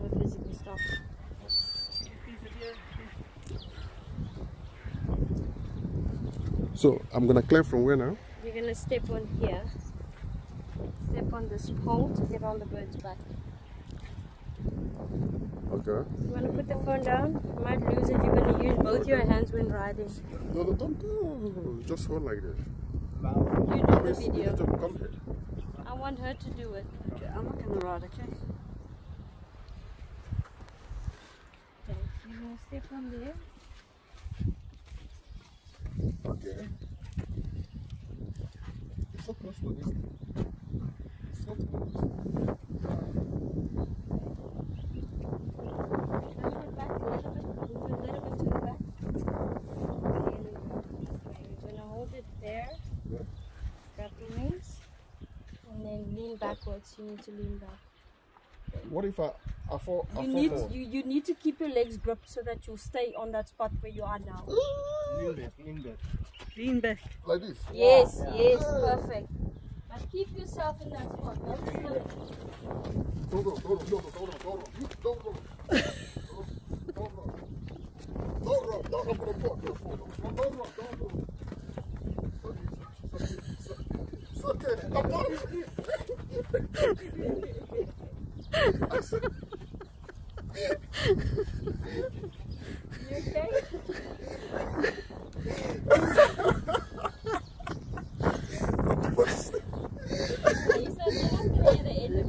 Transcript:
never physically stop. So I'm gonna climb from where now? You're gonna step on here. Step on this pole to get on the bird's back. Okay. You wanna put the phone down? You might lose it. You're gonna use both your hands when riding. No, don't go. Just hold like this. You do the video. Come here. I want her to do it. Okay, I'm not gonna ride, okay? Okay, you're gonna step on there. Okay. It's so close to this. It's so close. Back a little bit. Move a little bit to the back. Okay, you're gonna hold it there. Yeah. Grab the wings. And then lean backwards. You need to lean back. What if I fall? You need to keep your legs gripped so that you'll stay on that spot where you are now. Lean back, lean back. Lean back. Like this? Yes, yes, perfect. But keep yourself in that spot. Don't slip. Don't go. It's okay. You okay?